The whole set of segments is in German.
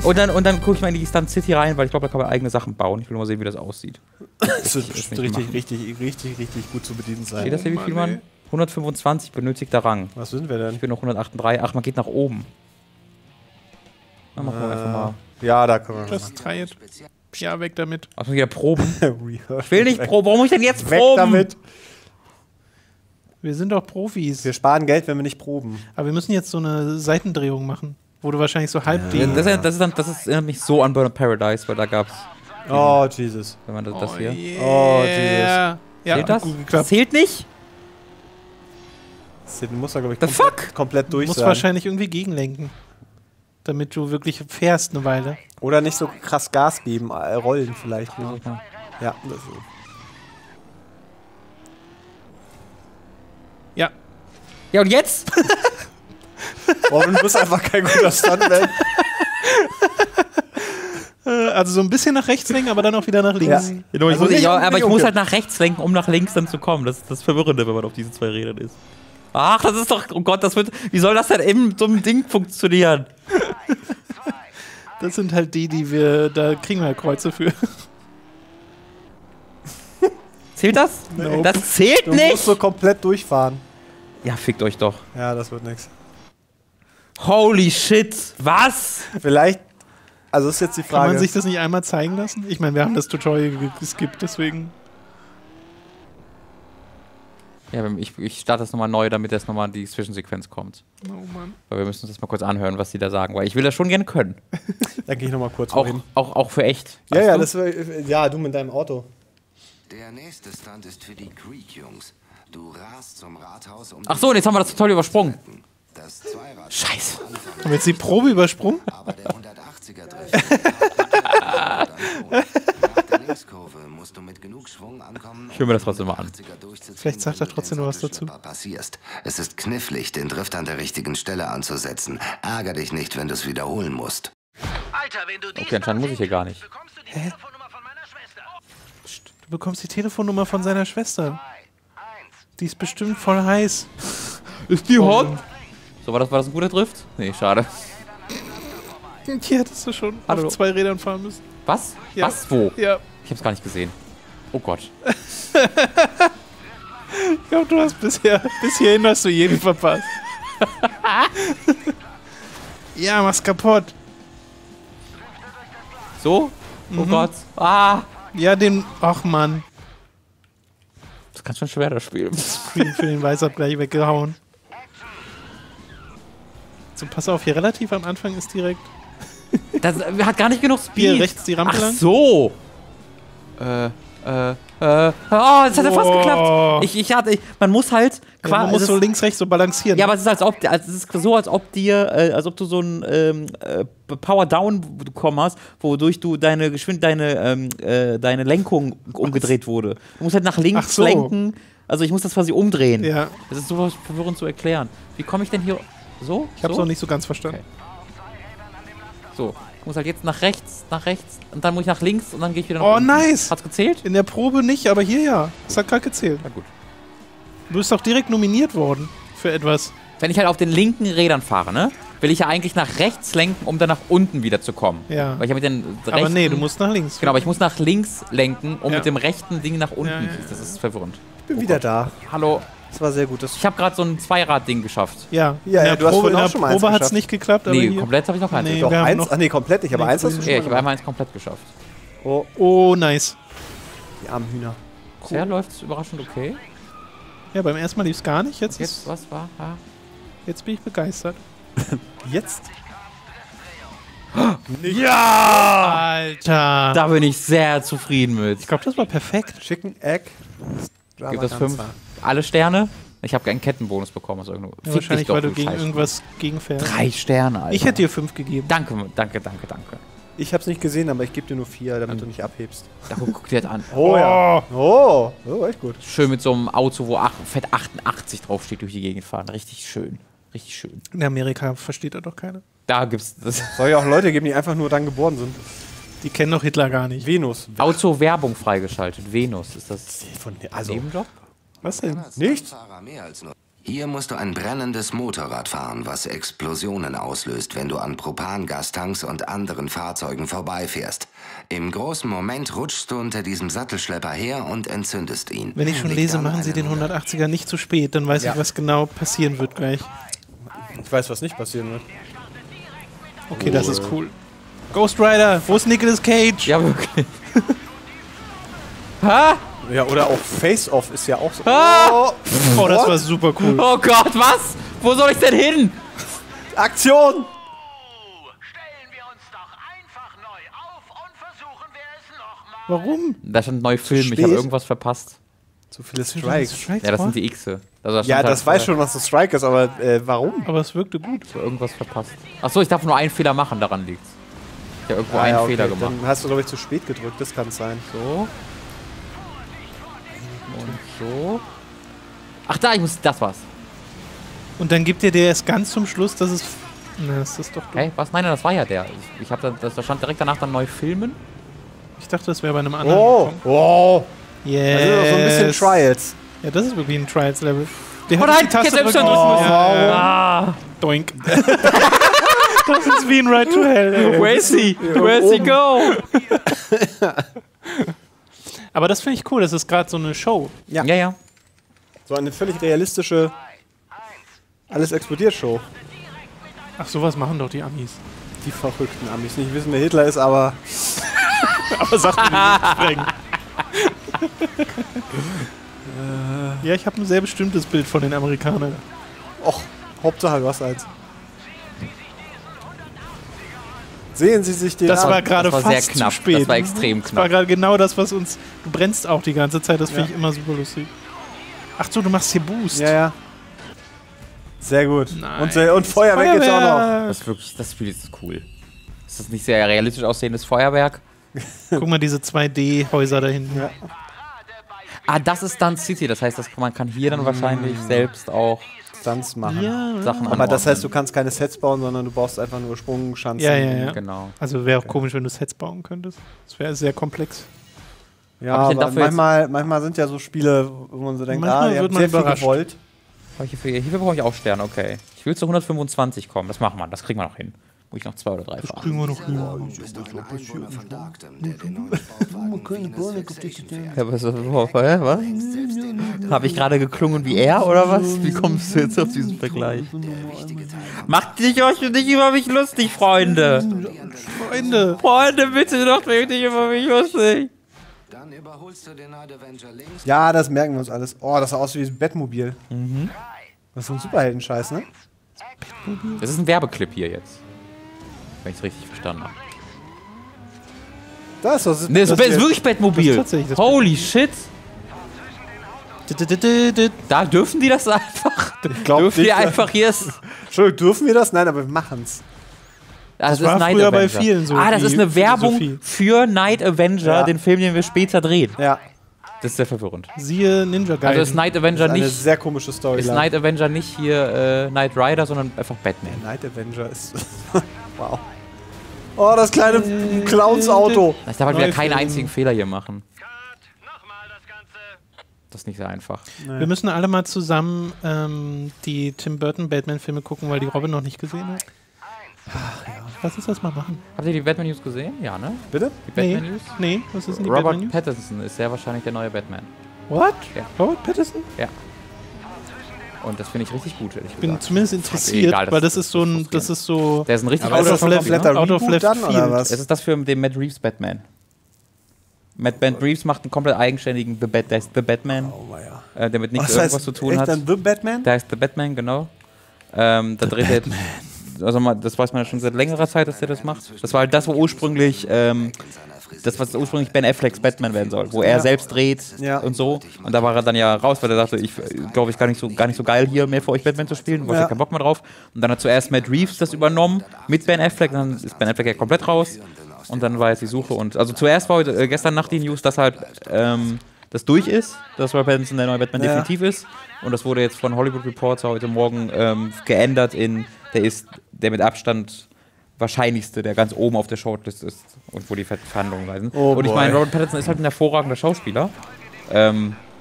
Und dann gucke ich mal in die Stunt City rein, weil ich glaube, da kann man eigene Sachen bauen. Ich will mal sehen, wie das aussieht. Das wird richtig gut zu bedienen sein. Steht das hier, wie viel man? 125 benötigter Rang. Was sind wir denn? Ich bin noch 138. Ach, man geht nach oben. Na, machen wir einfach mal. Ja, da können wir Das treibt. Ja, weg damit. Ach, wieder proben. mal. Ich will nicht proben. Warum muss ich denn jetzt Weg proben? damit. Wir sind doch Profis. Wir sparen Geld, wenn wir nicht proben. Aber wir müssen jetzt so eine Seitendrehung machen, wo du wahrscheinlich so halb die... Das erinnert mich so an Burnout Paradise, weil da gab's, Oh, Jesus. wenn man das hier. Yeah. Oh, Jesus. Ja, Zählt das? gut Das geklappt. zählt nicht? Den muss er, glaube ich, The komplett Du durch musst sein. wahrscheinlich irgendwie gegenlenken. Damit du wirklich fährst eine Weile. Oder nicht so krass Gas geben, rollen vielleicht. Ne? Ja, das ist Ja. Ja, und jetzt? Robin, du bist einfach kein guter Stuntman. Also so ein bisschen nach rechts lenken, aber dann auch wieder nach links. Ja. Also nicht aber unbedingt ich muss umkippen. halt nach rechts lenken, um nach links dann zu kommen. Das ist das Verwirrende, wenn man auf diesen zwei Rädern ist. Ach, das ist doch, oh Gott, wie soll das denn in so einem Ding funktionieren? Das sind halt die wir, da kriegen wir halt Kreuze für. Zählt das? Nope. Das zählt Du musst nicht! so komplett durchfahren. Ja, fickt euch doch. Ja, das wird nix. Holy shit, was? Vielleicht, also ist jetzt die Kann Frage. man sich das nicht einmal zeigen lassen? Ich meine, wir haben das Tutorial geskippt, deswegen... Ja, ich starte das nochmal neu, damit jetzt nochmal die Zwischensequenz kommt. Oh Mann. Weil wir müssen uns das mal kurz anhören, was die da sagen, weil ich will das schon gerne können. Dann gehe ich nochmal kurz Auch, hin. auch für echt. Ja, weißt ja, du? das wär, ja, du mit deinem Auto. Der nächste Stunt ist für die Creek-Jungs. Du rast zum Rathaus, um... Ach so, und jetzt haben wir das Tutorial übersprungen. Das Zweirad... Scheiße. Haben wir jetzt die Probe übersprungen? Aber der 180er Drift... Nach der Linkskurve musst du mit genug Schwung ankommen... Ich höre mir das trotzdem mal an. Vielleicht sagt er trotzdem noch was dazu. Passierst. Es ist knifflig, den Drift an der richtigen Stelle anzusetzen. Ärger dich nicht, wenn du es wiederholen musst. Alter, wenn du Okay, anscheinend muss ich hier gar nicht. bekommst du die Telefonnummer von meiner Schwester. Du bekommst die Telefonnummer von seiner Schwester. Die ist bestimmt voll heiß. Ist die hot? So, war das ein guter Drift? Nee, schade. Die hättest du schon Hallo. auf 2 Rädern fahren müssen. Was? Ja. Was? Wo? Ja. Ich hab's gar nicht gesehen. Oh Gott. Ich glaube, du hast bis hierhin hast du jeden verpasst. Ja, mach's kaputt. So? Oh Gott. Ah! Ja, ach Mann. Das kann schon schwer, das Spiel. Screen für den Weißabgleich weggehauen. So, pass auf, hier relativ am Anfang ist direkt... Das hat gar nicht genug Speed. Hier rechts die Rampe Ach lang. so. Oh, das hat ja fast geklappt. Man muss halt Ja, man muss so links, rechts so balancieren. Ja, aber es ist, es ist so, als ob du so ein Power Down bekommen hast, wodurch du deine Lenkung umgedreht wurde. Du musst halt nach links Ach so. lenken. Also ich muss das quasi umdrehen. Ja. Das ist so verwirrend zu erklären. Wie komme ich denn hier so? Ich hab's so? noch nicht so ganz verstanden. Okay. So, ich muss halt jetzt nach rechts und dann muss ich nach links und dann gehe ich wieder nach Oh, unten. nice. Hat's gezählt? In der Probe nicht, aber hier ja. Das hat gerade gezählt. Na gut. Du bist doch direkt nominiert worden für etwas. Wenn ich halt auf den linken Rädern fahre, ne, will ich ja eigentlich nach rechts lenken, um dann nach unten wieder zu kommen. Ja. Weil ich mit den rechten, Aber nee, du musst nach links. Genau, aber ich muss nach links lenken, um Ja. mit dem rechten Ding nach unten. Ja, ja, ja. Das ist verwirrend. Ich bin wieder da. Hallo. Das war sehr gut. Das Ich habe gerade so ein Zweirad-Ding geschafft. Ja, Ja, in ja, der du hast Probe, vorhin in der auch schon mal eins Probe hat's geschafft. nicht geklappt, aber Nee, hier. komplett habe ich noch eins. Nee. Doch. wir haben eins? noch- Ah, nee, komplett nicht, aber Nee, eins hast du cool. schon Ja, ich mal habe einmal eins komplett geschafft. gemacht. Oh, nice. Die armen Hühner. Bisher läuft's überraschend okay. Ja, beim ersten Mal lief's gar nicht. Jetzt Jetzt, was war? Ah. jetzt bin ich begeistert. Jetzt? Ja! Alter. Da bin ich sehr zufrieden mit. Ich glaube, das war perfekt. Chicken Egg. Gibt das 5? Alle Sterne? Ich habe einen Kettenbonus bekommen. Also Ja, wahrscheinlich, weil du gegen irgendwas gegenfährst. 3 Sterne, Alter. Ich hätte dir 5 gegeben. Danke, danke. Ich hab's nicht gesehen, aber ich gebe dir nur 4, damit du nicht abhebst. Da guck dir das an. Oh ja. Oh, echt gut. Schön mit so einem Auto, wo fett 88 draufsteht, durch die Gegend fahren. Richtig schön. Richtig schön. In Amerika versteht er doch keiner. Da gibt's das. Soll ja auch Leute geben, die einfach nur dann geboren sind. Die kennen doch Hitler gar nicht. Venus. Auto-Werbung freigeschaltet. Venus. Ist das Also, Nebenjob? Was denn? Nichts? Mehr als nur. Hier musst du ein brennendes Motorrad fahren, was Explosionen auslöst, wenn du an Propangastanks und anderen Fahrzeugen vorbeifährst. Im großen Moment rutschst du unter diesem Sattelschlepper her und entzündest ihn. Wenn ich schon Leg lese, dann machen sie den einen 180er nicht zu spät, dann weiß ich, was genau passieren wird gleich. Ich weiß, was nicht passieren wird. Okay, das ist cool. Ghost Rider, wo ist Nicolas Cage? Ja, wirklich. Ha? Ja, oder auch Face-Off ist ja auch so. Ah! Oh, das war super cool. Oh Gott, was? Wo soll ich denn hin? Aktion! Stellen wir uns doch einfach neu auf und versuchen wir es nochmal. Warum? Da stand neu Film, ich spät? habe irgendwas verpasst. Zu viele Strikes. Ja, das sind die Xe. Also da Ja, stand das halt, weiß schon, was das Strike ist, aber warum? Aber es wirkte gut. so irgendwas verpasst. Achso, ich darf nur einen Fehler machen, daran liegt's. Ich habe irgendwo einen ja, Fehler gemacht. Dann hast du, glaube ich, zu spät gedrückt, das kann es sein. So. Und so. Ach da, das war's. Und dann gibt ihr der erst ganz zum Schluss, dass es... Na, ist das doch... Hey, was? Nein, das war ja der. Ich habe da stand direkt danach dann neu filmen. Ich dachte, das wäre bei einem anderen. Oh! Oh! Yes. Das ist doch so ein bisschen Trials. Ja, das ist wirklich ein Trials-Level. Der Oh hat nein, die Taste ich hätte selbst drücken schon müssen. drücken Ja. Doink. Das ist wie ein Ride to Hell, ey. Where is he? Where is he go? Aber das finde ich cool, das ist gerade so eine Show. Ja. Ja. So eine völlig realistische Alles explodiert Show. Ach, sowas machen doch die Amis. Die verrückten Amis. Nicht wissen, wer Hitler ist, aber... Aber sag mir nicht streng. Ja, ich habe ein sehr bestimmtes Bild von den Amerikanern. Och, Hauptsache du hast eins. Sehen Sie sich den Das an. war gerade Das war sehr fast knapp. zu spät. Das war extrem Das war knapp. gerade genau das, was uns... Du brennst auch die ganze Zeit, das finde ich immer super lustig. Ach so, du machst hier Boost. Ja, ja. Sehr gut. Nice. Und Feuerwerk jetzt auch noch. Das ist wirklich, das Spiel ist cool. Ist das nicht sehr realistisch aussehendes Feuerwerk? Guck mal, diese 2D-Häuser da hinten. Ja. Ah, das ist dann City. Das heißt, man kann hier dann wahrscheinlich selbst auch Stunts machen. Ja, Sachen Aber das heißt, du anordnen. kannst keine Sets bauen, sondern du baust einfach nur Sprungschanzen. ja. Genau. Also wäre auch komisch, wenn du Sets bauen könntest. Das wäre sehr komplex. Ja, Hab ich denn aber dafür jetzt- manchmal sind ja so Spiele, wo man so denkt, Manchmal ihr wird habt man sehr viel überrascht. gewollt. Hierfür brauche ich auch Sterne, okay. Ich will zu 125 kommen. Das machen wir. Das kriegen wir noch hin. Muss ich noch 2 oder 3 fahren. Kriegen wir noch hin. Du bist doch ein Einwohner von Darkton, der den neuen Sportwagen Wiener Station fährt. Ja, was? Habe ich gerade geklungen wie er oder was? Wie kommst du jetzt auf diesen Vergleich? Macht euch nicht über mich lustig, Freunde. Freunde, bitte doch nicht über mich lustig. Dann überholst du den Night Avenger links. Ja, das merken wir uns alles. Oh, das sah aus wie ein Bettmobil. Das ist so ein Superheldenscheiß, ne? Das ist ein Werbeclip hier jetzt. Wenn ich es richtig verstanden habe. Das ist Ne, das ist wirklich Bettmobil. Das ist tatsächlich das Holy shit. Da dürfen die das einfach. Ich glaub Dürfen die nicht, einfach hier. Entschuldigung, dürfen wir das? Nein, aber wir machen's. Das war ist Night früher bei Avenger. vielen so, Ah, das die ist eine Werbung Philosophie. für Night Avenger, Ja. den Film, den wir später drehen. Ja, Das ist sehr verwirrend. Siehe Ninja Gaiden. Also ist Night Avenger eine nicht. sehr komische Story. Ist Night Avenger nicht hier Knight Rider, sondern einfach Batman. Night Avenger ist... wow. Oh, das kleine Clowns-Auto. Ich darf halt wieder Neue keinen Filme. einzigen Fehler hier machen. Nochmal das Ganze. Das ist nicht so einfach. Wir müssen alle mal zusammen die Tim Burton Batman-Filme gucken, weil die Robin noch nicht gesehen hat. Ach ja. Lass uns das mal machen. Habt ihr die Batman News gesehen? Ja, ne? Bitte? Die Batman News? Nee, was ist denn die Robert Batman News? Pattinson ist sehr wahrscheinlich der neue Batman. What? Ja. Robert Pattinson? Ja. Und das finde ich richtig gut, ehrlich Ich bin gesagt. zumindest interessiert, egal, weil das ist so ein, das ist so... Der ist ein richtig Aber ist das so ein Out of left, kompletter Out of Reboot left dann, oder field. was? Es ist das für den Matt Reeves Batman. Matt Reeves macht einen komplett eigenständigen der ist The Batman, Oh, ja. der mit Oh, nichts das irgendwas heißt, zu tun echt hat. dann The Batman? Da heißt The Batman, genau. Da dreht er jetzt, also das weiß man ja schon seit längerer Zeit, dass der das macht. Das war halt das, wo ursprünglich, was ursprünglich Ben Afflecks Batman werden soll, wo er selbst dreht Ja. und so. Und da war er dann ja raus, weil er dachte, ich glaube, ich gar nicht so geil hier mehr für euch Batman zu spielen, wollte Ja. keinen Bock mehr drauf. Und dann hat zuerst Matt Reeves das übernommen mit Ben Affleck, dann ist Ben Affleck ja komplett raus. Und dann war jetzt die Suche und, also zuerst war gestern Nacht die News, dass halt das durch ist, dass Robert Pattinson der neue Batman Ja. definitiv ist. Und das wurde jetzt von Hollywood Reporter heute Morgen geändert in, der ist der mit Abstand wahrscheinlichste, der ganz oben auf der Shortlist ist und wo die Verhandlungen reisen. Oh und ich boy. meine, Robert Pattinson ist halt ein hervorragender Schauspieler.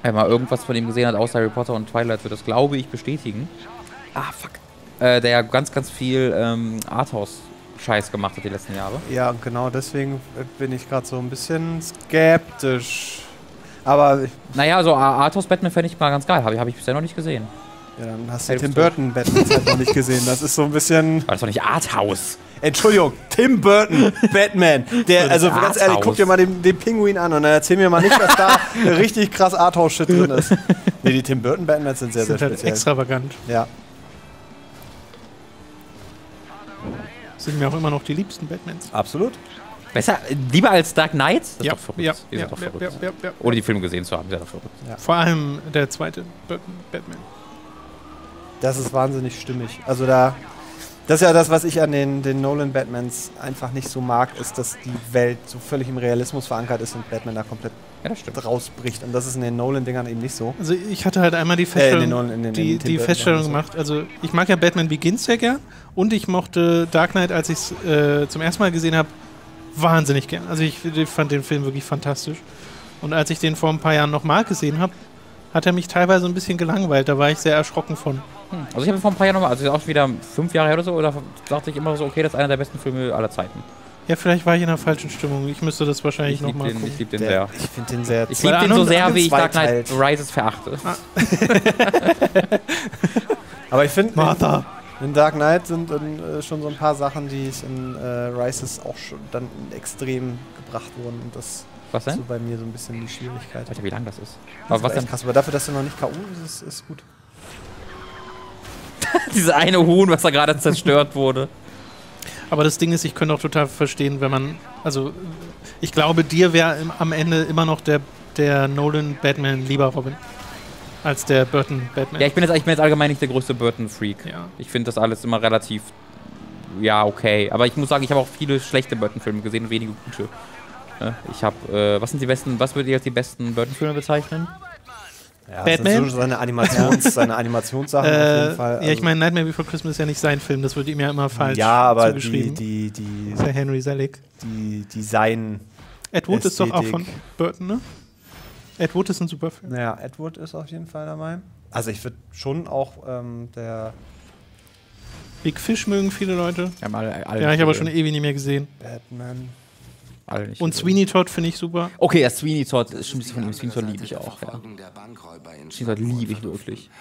Wenn man irgendwas von ihm gesehen hat, außer Harry Potter und Twilight, wird das, glaube ich, bestätigen. Ah, fuck. Der ja ganz, ganz viel Arthouse-Scheiß gemacht hat die letzten Jahre. Ja, und genau deswegen bin ich gerade so ein bisschen skeptisch. Aber Naja, so Arthouse-Batman fände ich mal ganz geil. Hab ich bisher noch nicht gesehen. ja, dann hast du Hey, Tim du bist Burton Batman halt noch nicht gesehen. Das ist so ein bisschen... Aber das ist doch nicht Arthouse. Entschuldigung, Tim Burton Batman. Der, also ganz ehrlich, guck dir mal den Pinguin an und dann erzähl mir mal nicht, dass da richtig krass Arthouse-Shit drin ist. Nee, die Tim Burton Batmans sind sehr, Sind sehr halt speziell. extravagant. Ja. Sind mir auch immer noch die liebsten Batmans. Absolut. Besser, lieber als Dark Knight? Das Ja, ist doch verrückt. ja, Die ja, sind doch ja, verrückt. ja. Ohne die Filme gesehen zu haben, ist ja doch verrückt. Vor allem der zweite Batman. Das ist wahnsinnig stimmig. Also das ist ja das, was ich an den Nolan Batmans einfach nicht so mag, ist, dass die Welt so völlig im Realismus verankert ist und Batman da komplett Ja, das stimmt. rausbricht. Und das ist in den Nolan-Dingern eben nicht so. Also ich hatte halt einmal die Feststellung, in den die Tim Burton Feststellung Sachen. gemacht, also ich mag ja Batman Begins sehr gern und ich mochte Dark Knight, als ich es zum ersten Mal gesehen habe, wahnsinnig gern. Also ich fand den Film wirklich fantastisch. Und als ich den vor ein paar Jahren nochmal gesehen habe, hat er mich teilweise ein bisschen gelangweilt. Da war ich sehr erschrocken von. Also ich habe vor ein paar Jahren nochmal, also ist auch wieder 5 Jahre her oder so, oder dachte ich immer so, okay, das ist einer der besten Filme aller Zeiten. Ja, vielleicht war ich in der falschen Stimmung. Ich müsste das wahrscheinlich nochmal gucken. Ich liebe den sehr. Ich finde den sehr... Ich liebe den so sehr, wie ich Dark zweiteilt. Knight Rises verachte. Aber ich finde, Martha. in Dark Knight sind schon so ein paar Sachen, die ich in Rises auch schon dann extrem gebracht wurden. Und das Was ist denn? so bei mir so ein bisschen die Schwierigkeit. Alter, wie lang das ist. Das Aber was ist echt denn? krass, aber dafür, dass du noch nicht K.O. ist gut. Dieses eine Huhn, was da gerade zerstört wurde. Aber das Ding ist, ich könnte auch total verstehen, wenn man, also ich glaube, dir wäre am Ende immer noch der Nolan Batman lieber, Robin, als der Burton Batman. Ja, ich bin jetzt allgemein nicht der größte Burton-Freak. Ja. Ich finde das alles immer relativ, ja, okay. Aber ich muss sagen, ich habe auch viele schlechte Burton-Filme gesehen und wenige gute. Ich habe, was sind die besten, was würdet ihr als die besten Burton-Filme bezeichnen? Ja, Batman? Das sind so seine Animationssachen auf jeden Fall. Ja, ich meine, Nightmare Before Christmas ist ja nicht sein Film, das wird ihm ja immer falsch ja, aber zugeschrieben. die Das ist ja Henry Selick. Design. Ed Wood ist doch auch Ästhetik. von Burton, ne? Ed Wood ist ein super Film. Naja, Ed Wood ist auf jeden Fall dabei. Also ich würde schon auch der Big Fish mögen viele Leute. Wir haben alle Ja, ich habe aber schon ewig nicht mehr gesehen. Batman. alle nicht Und gesehen. Sweeney Todd finde ich super. Okay, ja, Sweeney Todd ist schon ein bisschen von ihm. Sweeney Todd liebe ich auch. Ja. Verfolgung der Bankräuber in Sweeney Todd liebe ich wirklich.